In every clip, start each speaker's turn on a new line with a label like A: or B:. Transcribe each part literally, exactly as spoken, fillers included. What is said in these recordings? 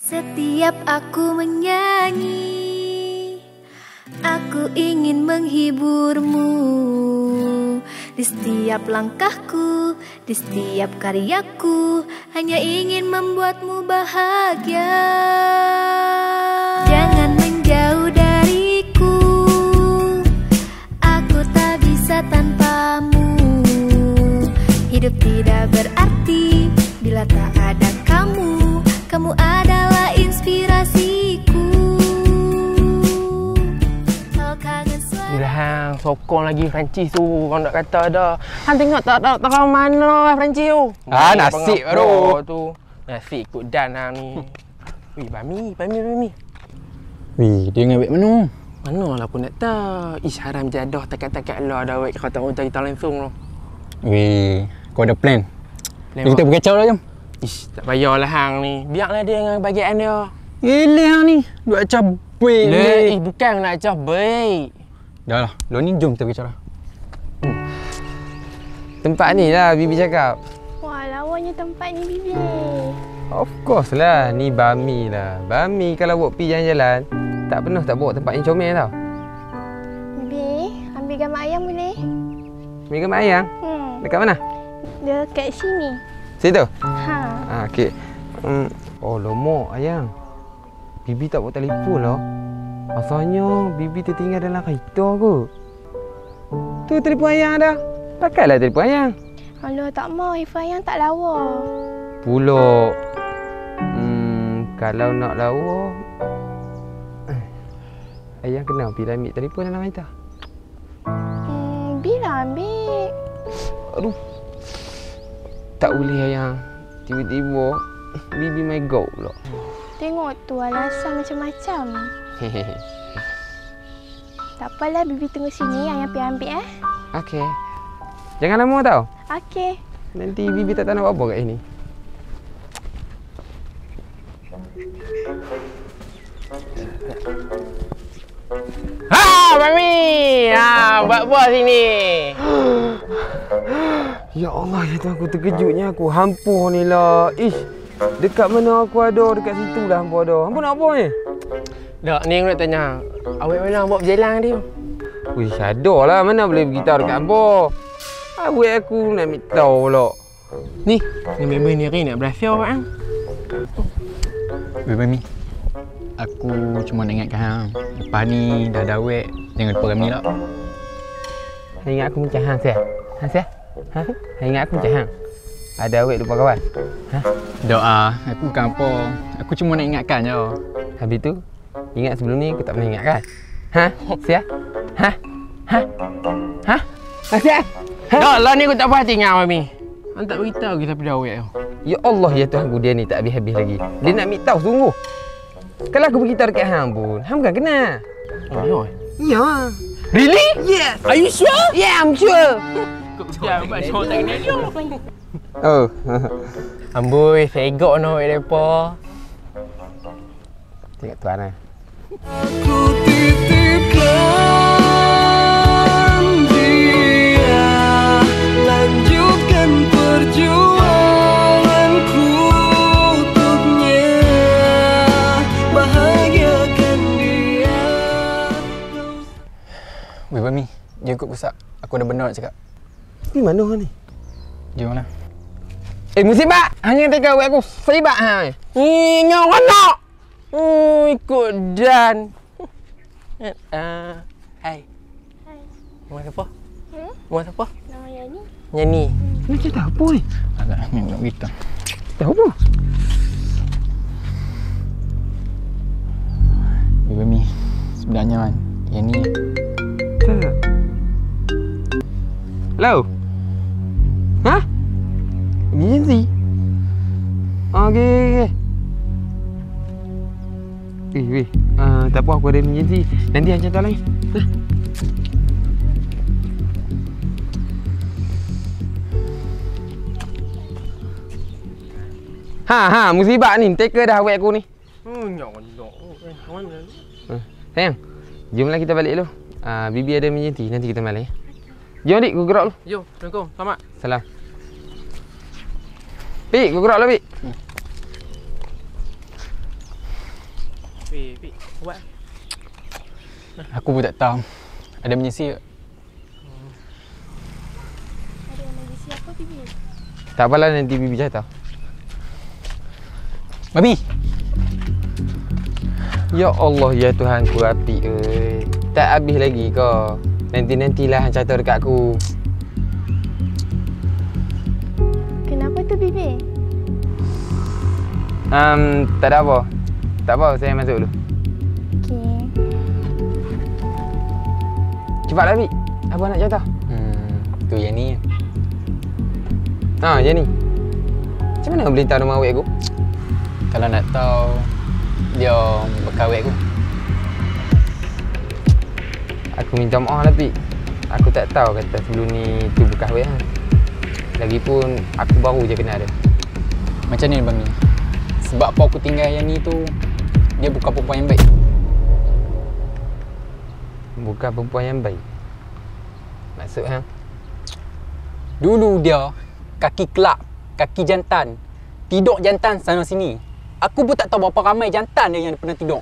A: Setiap aku menyanyi, aku ingin menghiburmu. Di setiap langkahku, di setiap karyaku, hanya ingin membuatmu bahagia. Jangan menjauh dariku, aku tak bisa tanpamu. Hidup tidak berarti bila tak ada kamu. Kamu adalah inspirasiku. Oh, kangen suara.
B: Bila hang sokong lagi Francis tu, orang nak kata dah. Hang tengok tak tak tahu mana Francis tu.
C: Ah, nasi baru
B: tu. Nasi ikut dan hang ni. Wih, bami, bami, bami.
C: Wih, dia ngambil menu.
B: Manalah pun nak tahu. Ish, haram jadah takat-takat lah dah wek kata orang cerita langsung tu.
C: Wih, kau ada plan.
B: Plan
C: Kita berkacau lah jom.
B: Ish, tak payahlah hang ni. Biarlah dia dengan bagian dia.
C: Gila hang ni. Duk cabai
B: Le,
C: ni.
B: eh bukan nak acah baik.
C: Dah lah. Lo ni jom kita berkacau lah.
D: Hmm. Tempat ni lah Bibi cakap.
E: Wah, lawanya tempat ni Bibi.
D: Of course lah. Ni Bami lah. Bami kalau buat pergi jalan-jalan, tak pernah tak bawa tempat yang comel tau.
E: Bibi, ambil gambar ayam boleh?
D: Ambil gambar ayam?
E: Hmm.
D: Dekat mana?
E: Dekat sini.
D: Situ?
E: Ha.
D: Ah, okey. Hmm. Oh, lomok ayang. Bibi tak bawa telefon lah. Asalnya Bibi tertinggal dalam kereta ke? Tu telefon ayang dah. Pakailah telefon ayang.
E: Alah, tak mau. Handphone ayam tak lawa.
D: Pulak. Hmm, kalau nak lawa, ayang kena bila ambil telefon dalam kereta.
E: Hmm, bila ambil?
D: Aduh. Tak boleh ayang. Tiba-tiba Bibi main go pula.
E: Tengok tu alasan macam-macam.
D: Hehehe.
E: Tak apalah, Bibi tunggu sini. Ayang pergi ambil eh.
D: Okey. Jangan lama tau.
E: Okey.
D: Nanti Bibi tak tahu nak buat apa kat sini.
B: Ha, Mami! Ha, buat apa sini?
D: Ya Allah, ya Tuhan, aku terkejutnya aku. Hampa ni lah. Ish, dekat mana aku ada, dekat situ lah hampa ada. Hampa nak apa ni?
B: Dak, ni aku nak tanya. Awak mana buat berjalan dia?
D: Wih, sadar lah. Mana boleh beritahu dekat hampa. Awak aku nak ambil tahu pula.
B: Ni, ni member ni hari nak berakhir awak kan?
C: Weh, Mami. Aku cuma nak ingatkan hang. Lepas ni dah dah wek, jangan lupa kami lah.
D: Hang ingat aku macam hang, Syah? Hang, Syah? Ha? Hang ingat aku macam hang? Ada awak lupa kawan? Ha?
C: Doa, aku bukan apa. Aku cuma nak ingatkan je.
D: Habis tu, ingat sebelum ni aku tak pernah ingat kan? Ha? Syah? Ha? Ha? Ha? Ha, Syah?
B: Ha? Dak lah ni aku tak puas hati dengan Mami. Hang tak beritahu kita pada awak tu.
D: Ya Allah, ya Tuhan, dia ni tak habis-habis lagi. Dia nak ambil tahu sungguh. Kalau aku beritahu dekat hang pun, hang bukan kena.
B: Oh, ya.
D: Ya.
B: Really?
D: Yes.
B: Are you sure?
D: Yeah, I'm sure.
B: Ya, buat show tak kena dia.
D: Oh.
B: Amboi, segok no awak depa.
D: Tengok tuan eh.
F: Aku titipkan dia, lanjutkan perjuanganku untuknya, bahagiakan dia.
C: Weh, Mami. Dia ikut besar. Aku ada benda nak cakap.
D: Di mana ni?
C: Jom lah.
D: Eh, musibah! Hanya tengok awak aku seribak hang.
B: Ni nyok anak. Hmm, ikut dan. Ah, hai.
E: Hai.
B: Nama siapa?
E: Hmm?
B: Nama siapa?
E: Nama yang ni.
B: Nyani.
D: Ni cerita apa ni?
C: Agak ni nak kita.
D: Tahu apa?
C: Weh, Mami. Sebenarnya kan, yang ni
D: Tak. Hello? Hah? Emergency? Okey, okey, okey. Eh, weh. Uh, tak apa, aku ada emergency. Nanti hang contoh lain. Ha, ha, musibah ni. Teka dah awak aku ni.
B: Hmm, nyok anak. Mana ni?
D: Uh, sayang, jomlah kita balik dulu. Uh, Bibi ada emergency. Nanti kita balik. Jom, Dik. Aku gerak dulu.
B: Jom, Assalamualaikum. Selamat.
D: Salam. Pik, kau gerak lah, Pik. Hmm.
B: Weh, Fik, buat.
C: Aku pun tak tahu. Ada menyisi ke?
E: Ada emergency apa, Bibi?
D: Tak apalah, nanti Bibi jatuh.
C: Babi!
D: Ya Allah, ya Tuhan ku api oi. Tak habis lagi kau. Nanti-nantilah hang jatuh dekat aku.
E: Kenapa tu, Bibi?
D: Um, tak ada apa. Tak apa, saya masuk dulu.
E: Okey.
D: Cepatlah, Bi. Apa nak jatuh?
C: Hmm, tu yang ni.
D: Ha, je ni. Macam mana boleh tahu nama awet aku?
C: Kalau nak tahu, dia berkawet aku.
D: Aku minta maaf lah, Pi. Aku tak tahu kata sebelum ni tu bukan awet ha. Lagipun aku baru je kenal dia.
C: Macam ni Bami. Sebab apa aku tinggal yang ni tu, dia bukan perempuan yang baik.
D: Bukan perempuan yang baik. Maksud ha?
C: Dulu dia kaki kelab, kaki jantan. Tidur jantan sana sini. Aku pun tak tahu berapa ramai jantan dia yang pernah tidur.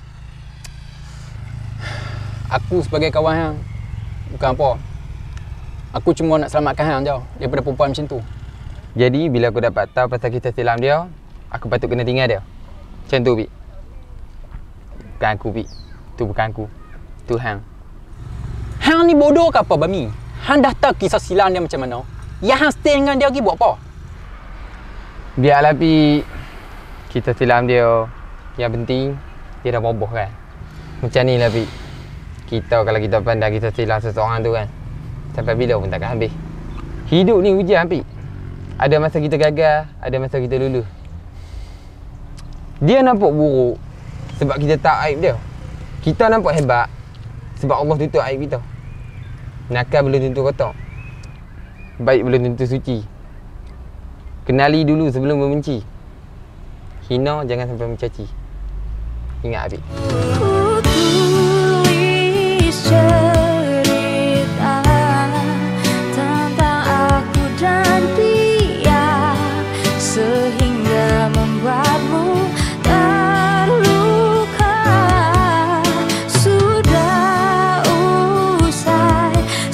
C: Aku sebagai kawan hang bukan apa. Aku cuma nak selamatkan hang je daripada perempuan macam tu.
D: Jadi bila aku dapat tahu pasal kisah silam dia, aku patut kena tinggal dia. Macam tu, Bi. Bukan aku, Bi. Tu bukan aku. Tu hang.
C: Hang ni bodoh ke apa, Bami? Hang dah tahu kisah silam dia macam mana. Yang hang stay dengan dia lagi buat apa?
D: Biarlah, Pi. Kisah silam dia, yang penting dia dah boboh kan. Macam ni lah, Pi. Kita kalau kita pandang kisah silam seseorang tu kan, sampai bila pun takkan habis. Hidup ni ujian, Pi. Ada masa kita gagal, ada masa kita lulus. Dia nampak buruk sebab kita tak aib dia. Kita nampak hebat sebab Allah tutup aib kita. Nakal belum tentu kotor. Baik belum tentu suci. Kenali dulu sebelum membenci. Hina jangan sampai mencaci. Ingat, Habib.
A: Ku tulis cerita tentang aku dan dia sehingga membuatmu terluka. Sudah usai,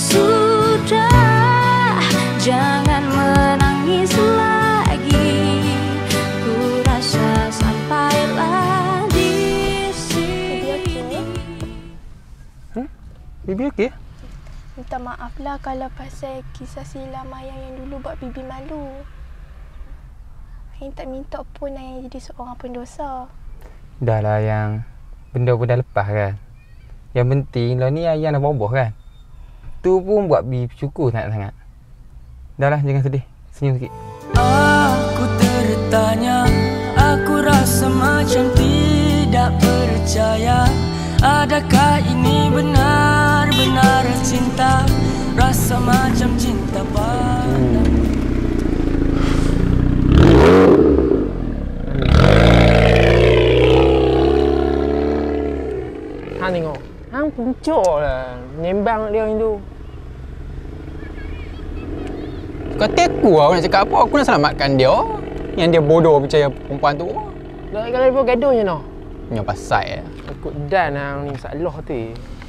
A: sudah, jangan menangis lagi. Ku rasa sampailah di sini.
D: Bibi okey?
E: Minta maaf lah kalau pasal kisah silam ayah yang dulu buat Bibi malu. Ayah tak minta pun ayah jadi seorang pendosa.
D: Dah lah yang benda pun dah lepas kan. Yang penting lah ni ayah dah boboh kan. Tu pun buat Bibi bersyukur sangat-sangat. Dah lah, jangan sedih. Senyum sikit.
F: Aku tertanya, aku rasa macam tidak percaya. Adakah ini benar-benar cinta? Rasa macam cinta padamu.
B: Hang tengok. Hang puncuk lah. Menyembang dia yang tu.
C: Kata aku lah nak cakap apa. Aku nak selamatkan dia. Yang dia bodoh percaya perempuan tu.
B: Kalau dia pun gaduh je no.
C: Punya pasal eh.
B: Ikut dan hang ni masalah tu.